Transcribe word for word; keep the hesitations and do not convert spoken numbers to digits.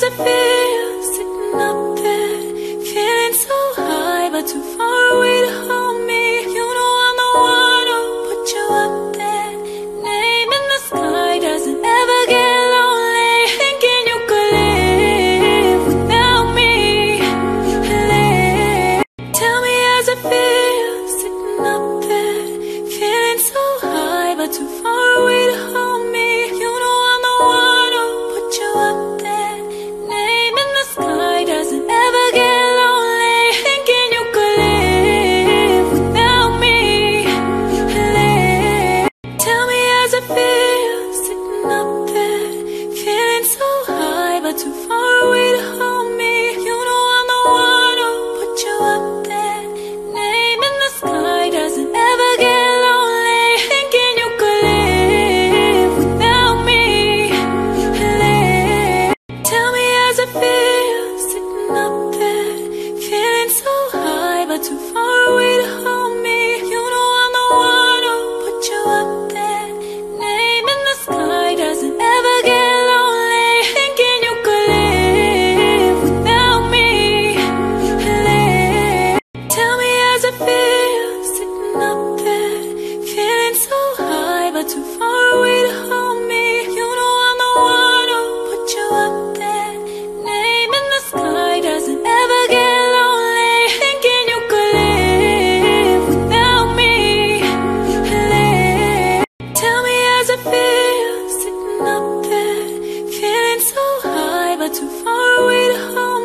it feels sitting up there, feeling so high but too far away to hold me. You know I'm the one who put you up there. Name in the sky doesn't ever get lonely. Thinking you could live without me. Live. Tell me how's it feel sitting up there, feeling so high but too far away to hold me. You know I'm the one who put you up there. Name in the sky doesn't ever get lonely. Thinking you could live without me. Live. Tell me how's it feel sitting up there, feeling so high but too far away to hold me. You know I'm the one who put you up there. Name in the sky doesn't ever get lonely. Thinking you could live without me. Live. Tell me how's it feel sitting up there, feeling so high but too far away to hold me. You know I'm the one who put you up there. Name in the sky doesn't ever get lonely. Thinking you could live without me. Live. Tell me how's it feel sitting up there, feeling so high but too far away to hold me. You know I'm the one who put you up there. Name in the sky doesn't ever get lonely. Thinking you could live without me. Live. Tell me how's it feel sitting up there, feeling so high but too far away to hold me.